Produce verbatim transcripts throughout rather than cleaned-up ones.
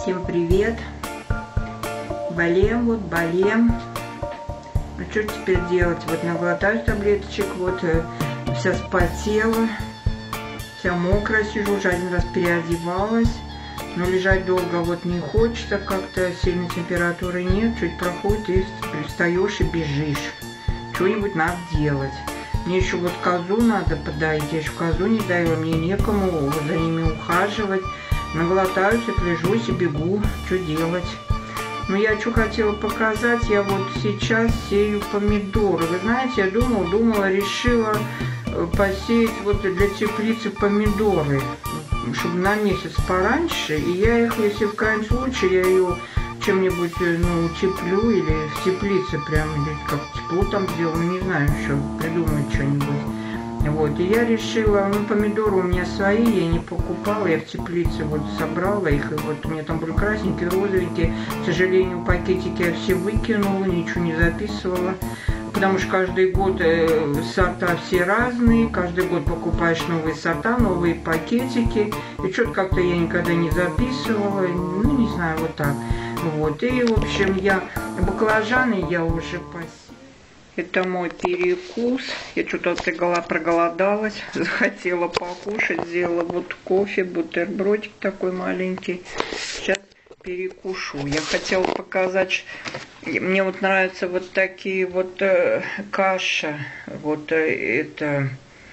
Всем привет! Болеем, вот болеем. Ну что теперь делать? Вот наглотаюсь таблеточек, вот вся спотела, вся мокрая сижу, уже один раз переодевалась. Но лежать долго вот не хочется, как-то сильной температуры нет, чуть проходит и встаешь и бежишь. Что-нибудь надо делать. Мне еще вот козу надо подоить, я еще козу не доила, мне некому вот за ними ухаживать. Наглотаюсь, отлежусь и бегу, что делать. Но я что хотела показать, я вот сейчас сею помидоры. Вы знаете, я думала, думала, решила посеять вот для теплицы помидоры, чтобы на месяц пораньше. И я их, если в крайнем случае, я ее чем-нибудь, ну, утеплю или в теплице прям, или как тепло там сделаю, не знаю, еще придумать что-нибудь. Вот, и я решила, ну, помидоры у меня свои, я не покупала, я в теплице вот собрала их, и вот у меня там были красненькие, розовенькие, к сожалению, пакетики я все выкинула, ничего не записывала, потому что каждый год э, сорта все разные, каждый год покупаешь новые сорта, новые пакетики, и что-то как-то я никогда не записывала, ну, не знаю, вот так, вот, и, в общем, я, баклажаны я уже посеяла. Это мой перекус. Я что-то проголодалась, захотела покушать, сделала вот кофе, бутербродик такой маленький. Сейчас перекушу. Я хотела показать, мне вот нравятся вот такие вот э, каша, вот э, это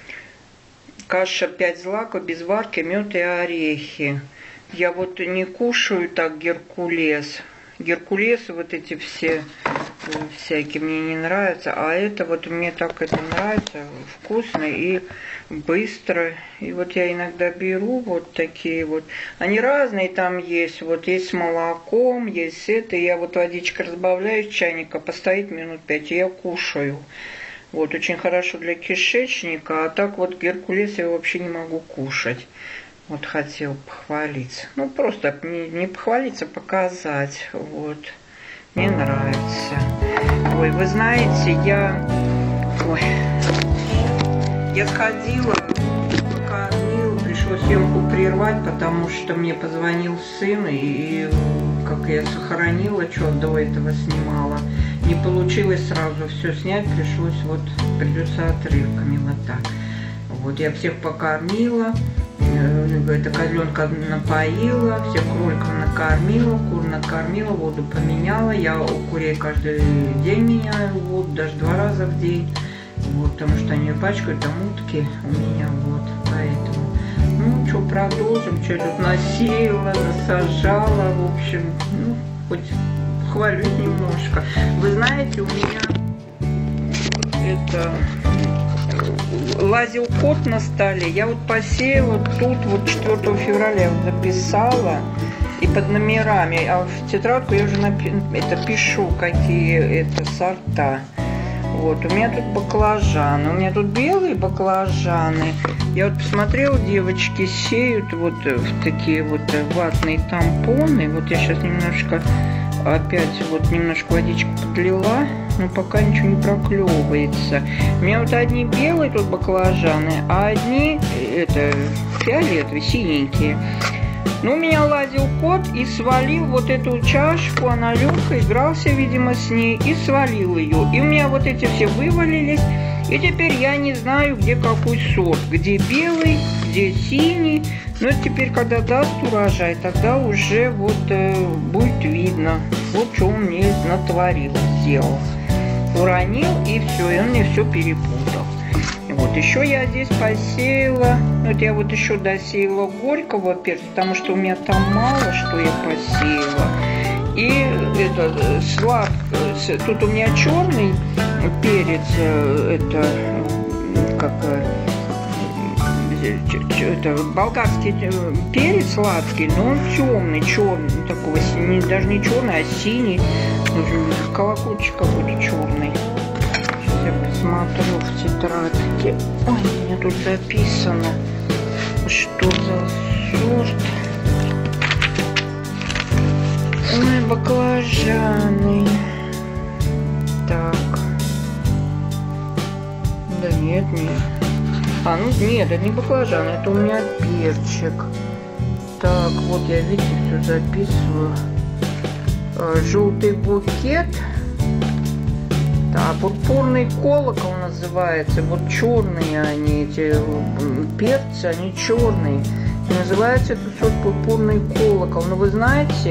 каша пять злаков без варки, мед и орехи. Я вот не кушаю так геркулес. Геркулесы вот эти все всякие мне не нравятся, а это вот мне так это нравится, вкусно и быстро. И вот я иногда беру вот такие вот, они разные там есть, вот есть с молоком, есть это, я вот водичка разбавляю из чайника, постоит минут пять, и я кушаю. Вот, очень хорошо для кишечника, а так вот геркулес я вообще не могу кушать. Вот хотел похвалиться. Ну, просто не, не похвалиться, показать. Вот. Мне нравится. Ой, вы знаете, я... Ой. Я сходила, покормила, пришлось съемку прервать, потому что мне позвонил сын, и, и как я сохранила, что до этого снимала. Не получилось сразу все снять, пришлось вот, придется отрывками вот так. Вот, я всех покормила. Это козленка напоила, всех кроликов накормила, кур накормила, воду поменяла. Я у курей каждый день меняю воду, даже два раза в день. Вот, потому что они пачкают, там утки у меня, вот, поэтому. Ну, что, продолжим, что я тут насеяла, насажала, в общем, ну, хоть хвалюсь немножко. Вы знаете, у меня это... лазил кот на столе, я вот посеяла тут вот четвёртого февраля вот записала и под номерами, а в тетрадку я уже напи это пишу, какие это сорта. Вот, у меня тут баклажаны, у меня тут белые баклажаны. Я вот посмотрела, девочки сеют вот в такие вот ватные тампоны. Вот я сейчас немножко опять вот немножко водичку подлила, но пока ничего не проклевывается. У меня вот одни белые тут баклажаны, а одни это фиолетовые, синенькие. Ну, у меня лазил кот и свалил вот эту чашку, она легкая, игрался, видимо, с ней и свалил ее. И у меня вот эти все вывалились, и теперь я не знаю, где какой сорт, где белый, где синий. Но теперь, когда даст урожай, тогда уже вот э, будет видно, вот что он мне натворил, сделал. Уронил, и все, и он мне все перепутал. Вот, еще я здесь посеяла, вот я вот еще досеяла горького перца, потому что у меня там мало, что я посеяла. И это, сладк, тут у меня черный перец, это, как... это болгарский перец сладкий, но он темный, черный, такого не, даже не черный, а синий, колокольчик какой-то черный. Сейчас я посмотрю в тетрадке. Ой, у меня тут записано, что за сорт. Ой, баклажаны. Так. Да нет, нет. А, ну нет, это не баклажан, это у меня перчик. Так, вот я, видите, все записываю. Желтый букет. Да, пурпурный колокол называется. Вот черные они, эти перцы, они черные. И называется это сорт пурпурный колокол. Но вы знаете,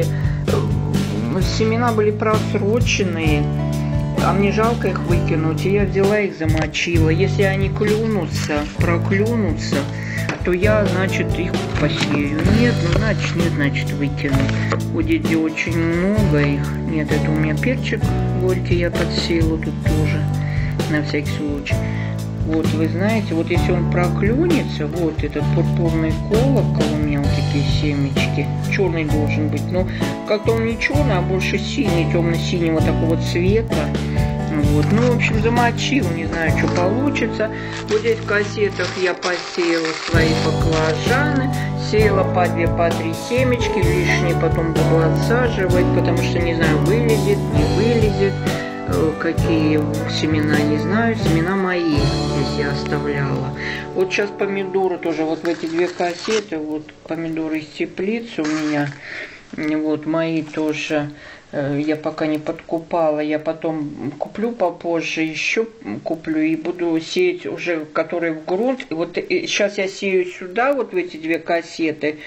семена были просроченные, а мне жалко их выкинуть, и я взяла их, замочила. Если они клюнутся, проклюнутся, то я, значит, их посею. Нет, ну, значит, нет, значит, выкину. Вот здесь очень много их. Нет, это у меня перчик горький, я подсеяла тут тоже, на всякий случай. Вот, вы знаете, вот если он проклюнется, вот этот пурпурный колокол, у меня вот такие семечки, черный должен быть, но как-то он не черный, а больше синий, темно-синего такого цвета. Вот, ну, в общем, замочил, не знаю, что получится. Вот здесь в кассетах я посеяла свои баклажаны, сеяла по две, по три семечки, лишние потом буду отсаживать, потому что не знаю, вылезет, не вылезет. Какие семена, не знаю, семена мои здесь я оставляла. Вот сейчас помидоры тоже, вот в эти две кассеты, вот помидоры из теплицы у меня, вот мои тоже, я пока не подкупала, я потом куплю попозже, еще куплю и буду сеять уже, которые в грунт. И вот сейчас я сею сюда, вот в эти две кассеты.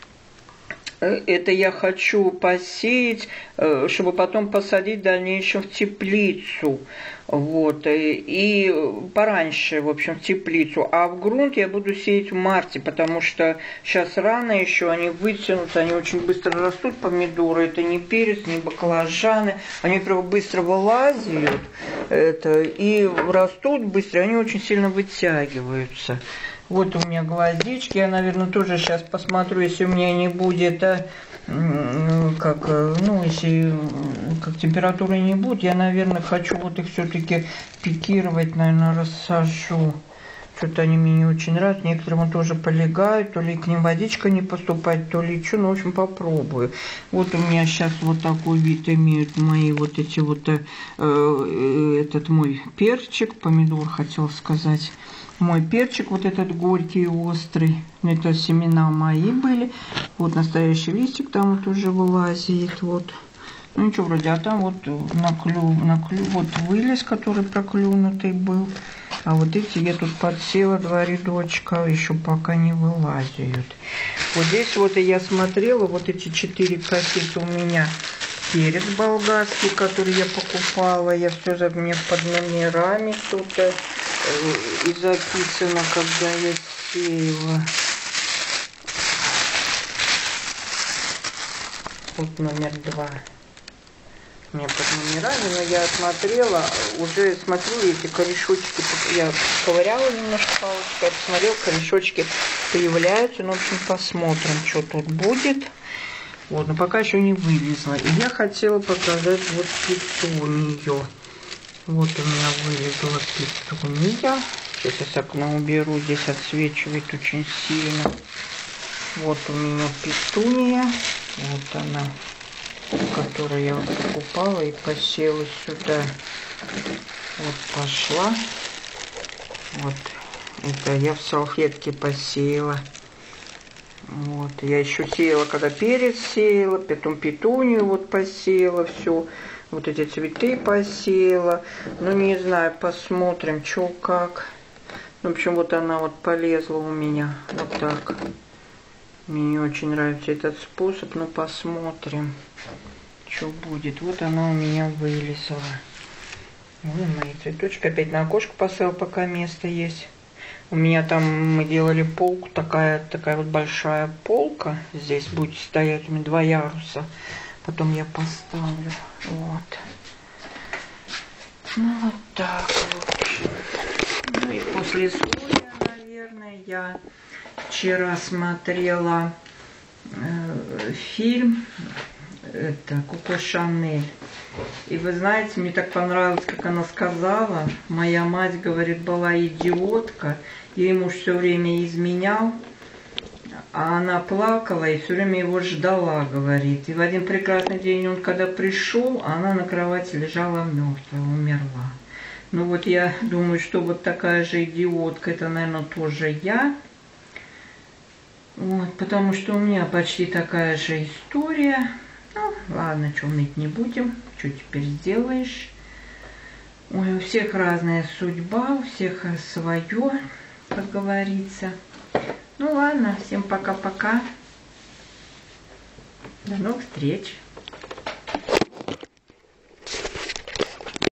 Это я хочу посеять, чтобы потом посадить в дальнейшем в теплицу. Вот. И пораньше, в общем, в теплицу. А в грунт я буду сеять в марте, потому что сейчас рано еще, они вытянутся, они очень быстро растут, помидоры. Это не перец, не баклажаны. Они прям быстро вылазят это, и растут быстро, они очень сильно вытягиваются. Вот у меня гвоздички, я, наверное, тоже сейчас посмотрю, если у меня не будет, а, как, ну, если как температуры не будет, я, наверное, хочу вот их все-таки пикировать, наверное, рассажу. Что-то они мне не очень нравятся, некоторым тоже полегают, то ли к ним водичка не поступает, то ли что, ну, в общем, попробую. Вот у меня сейчас вот такой вид имеют мои вот эти вот, э, э, этот мой перчик, помидор, хотел сказать. Мой перчик, вот этот горький и острый, это семена мои были. Вот настоящий листик там вот уже вылазит, вот. Ну ничего вроде, а там вот наклю, наклю, вот вылез, который проклюнутый был. А вот эти я тут подсела, два рядочка, еще пока не вылазят. Вот здесь вот и я смотрела, вот эти четыре кассеты у меня. Перец болгарский, который я покупала, я все за мне под номерами тут и записано, когда я сеяла. Вот номер два. У меня под номерами, но я смотрела, уже смотрю, эти корешочки, я ковыряла немножко палочкой, я посмотрела, корешочки появляются, ну, в общем, посмотрим, что тут будет. Вот, но пока еще не вылезла. И я хотела показать вот петунию. Вот у меня вылезла петуния. Сейчас я с окна уберу, здесь отсвечивает очень сильно. Вот у меня петуния. Вот она, которую я вот покупала и посеяла сюда. Вот пошла. Вот это я в салфетке посеяла. Вот, я еще сеяла, когда перец сеяла, потом петунию вот посеяла, все, вот эти цветы посеяла. Ну, не знаю, посмотрим, что как. В общем, вот она вот полезла у меня, вот так. Мне не очень нравится этот способ, но посмотрим, что будет. Вот она у меня вылезла. Ой, мои цветочки. Опять на окошко поставила, пока место есть. У меня там мы делали полку, такая, такая вот большая полка. Здесь будет стоять у меня два яруса. Потом я поставлю. Вот. Ну вот так, в общем. Ну и после слоя, наверное, я вчера смотрела э, фильм. Это Коко Шанель. И вы знаете, мне так понравилось, как она сказала. Моя мать, говорит, была идиотка. Ей муж все время изменял. А она плакала и все время его ждала, говорит. И в один прекрасный день он, когда пришел, она на кровати лежала мертвая, умерла. Ну вот я думаю, что вот такая же идиотка, это, наверное, тоже я. Вот, потому что у меня почти такая же история. Ну, ладно, что ныть не будем. Что теперь сделаешь? Ой, у всех разная судьба, у всех свое, как говорится. Ну ладно, всем пока-пока. До новых встреч.